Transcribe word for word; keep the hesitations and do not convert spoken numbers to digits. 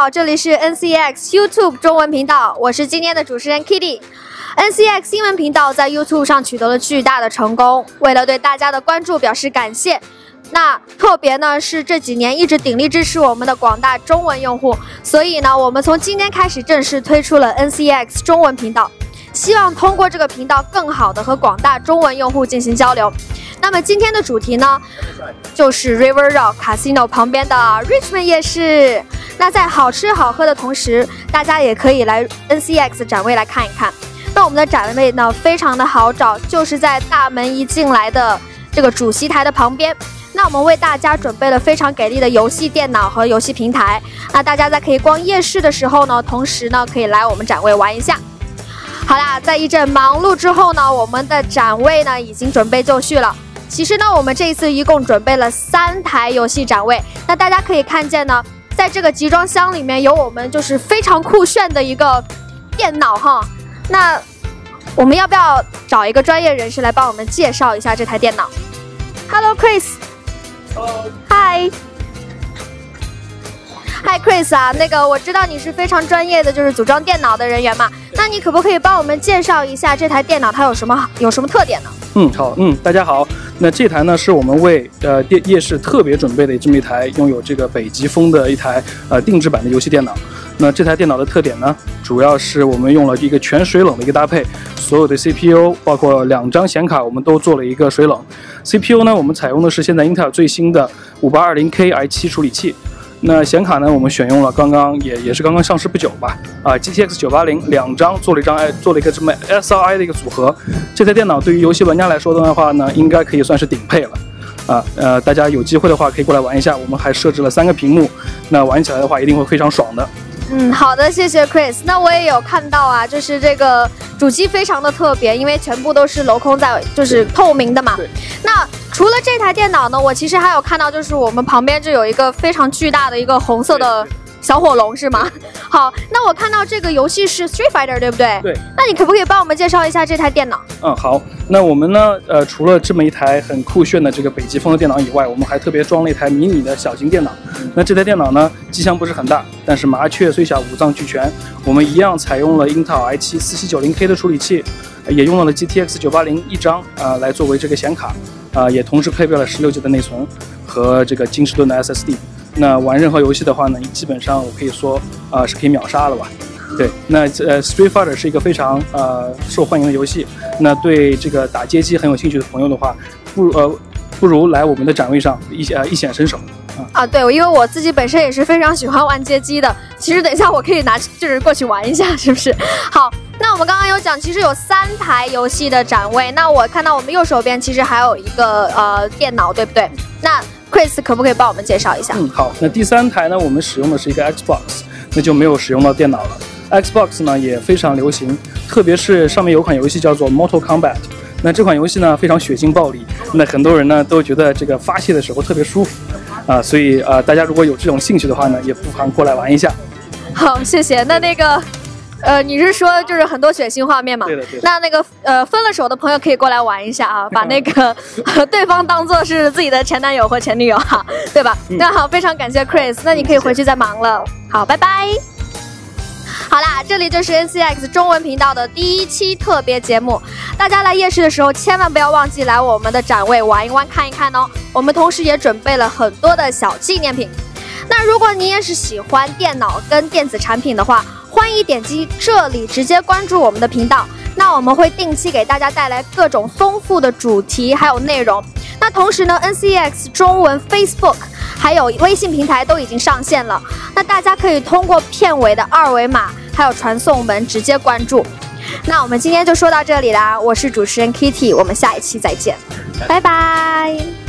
好，这里是 N C X YouTube 中文频道，我是今天的主持人 Kitty。N C X 英文频道在 YouTube 上取得了巨大的成功，为了对大家的关注表示感谢，那特别呢是这几年一直鼎力支持我们的广大中文用户，所以呢我们从今天开始正式推出了 N C X 中文频道，希望通过这个频道更好的和广大中文用户进行交流。那么今天的主题呢，就是 River Rock Casino 旁边的 Richmond 夜市。那在好吃好喝的同时，大家也可以来 N C X 展位来看一看。那我们的展位呢，非常的好找，就是在大门一进来的这个主席台的旁边。那我们为大家准备了非常给力的游戏电脑和游戏平台。那大家在可以逛夜市的时候呢，同时呢可以来我们展位玩一下。好啦，在一阵忙碌之后呢，我们的展位呢已经准备就绪了。其实呢，我们这一次一共准备了三台游戏展位。那大家可以看见呢，在这个集装箱里面有我们就是非常酷炫的一个电脑哈。那我们要不要找一个专业人士来帮我们介绍一下这台电脑 ？Hello Chris。Hello。Hi。Hi Chris 啊，那个我知道你是非常专业的，就是组装电脑的人员嘛。那你可不可以帮我们介绍一下这台电脑它有什么有什么特点呢？ 嗯，好，嗯，大家好。那这台呢是我们为呃夜夜市特别准备的这么一台拥有这个北极风的一台呃定制版的游戏电脑。那这台电脑的特点呢，主要是我们用了一个全水冷的一个搭配，所有的 C P U 包括两张显卡，我们都做了一个水冷。C P U 呢，我们采用的是现在英特尔最新的五八二零 K i 七 处理器。那显卡呢，我们选用了刚刚也也是刚刚上市不久吧，啊 G T X 九八零两张做了一张做了一个这么 S R I 的一个组合。这台电脑对于游戏玩家来说的话呢，应该可以算是顶配了。啊呃，大家有机会的话可以过来玩一下，我们还设置了三个屏幕，那玩起来的话一定会非常爽的。 嗯，好的，谢谢 Chris。那我也有看到啊，就是这个主机非常的特别，因为全部都是镂空在，就是透明的嘛。 对。 那除了这台电脑呢，我其实还有看到，就是我们旁边就有一个非常巨大的一个红色的小火龙，是吗？好，那我看到这个游戏是 Street Fighter， 对不对？ 对。 那你可不可以帮我们介绍一下这台电脑？ 嗯，好。那我们呢，呃，除了这么一台很酷炫的这个北极风的电脑以外，我们还特别装了一台迷你的小型电脑。那这台电脑呢，机箱不是很大，但是麻雀虽小五脏俱全。我们一样采用了英特尔 i 七 四七九零 K 的处理器，也用到了 G T X 九八零一张啊、呃、来作为这个显卡。啊、呃，也同时配备了十六 G 的内存和这个金士顿的 S S D。那玩任何游戏的话呢，基本上我可以说啊、呃、是可以秒杀了吧？对，那呃 Street Fighter 是一个非常呃受欢迎的游戏。那对这个打街机很有兴趣的朋友的话，不如呃不如来我们的展位上一呃一显身手。 啊，对，因为我自己本身也是非常喜欢玩街机的。其实等一下我可以拿就是过去玩一下，是不是？好，那我们刚刚有讲，其实有三台游戏的展位。那我看到我们右手边其实还有一个呃电脑，对不对？那 Chris 可不可以帮我们介绍一下？ 嗯，好。那第三台呢，我们使用的是一个 Xbox， 那就没有使用到电脑了。Xbox 呢也非常流行，特别是上面有款游戏叫做 Mortal Kombat。那这款游戏呢非常血腥暴力，那很多人呢都觉得这个发泄的时候特别舒服。啊，所以啊、呃，大家如果有这种兴趣的话呢，也不妨过来玩一下。 好，谢谢。那那个，呃，你是说就是很多血腥画面嘛？ 对的，对的。 那那个呃，分了手的朋友可以过来玩一下啊，把那个、呃、对方当做是自己的前男友或前女友哈，对吧？嗯、那好，非常感谢 Chris， 那你可以回去再忙了。好，拜拜。好啦，这里就是 N C X 中文频道的第一期特别节目。大家来夜市的时候，千万不要忘记来我们的展位玩一玩、看一看哦。我们同时也准备了很多的小纪念品。那如果你也是喜欢电脑跟电子产品的话，欢迎点击这里直接关注我们的频道。那我们会定期给大家带来各种丰富的主题还有内容。那同时呢 ，N C X 中文 Facebook 还有微信平台都已经上线了。那大家可以通过片尾的二维码还有传送门直接关注。那我们今天就说到这里啦，我是主持人 Kitty， 我们下一期再见，拜拜。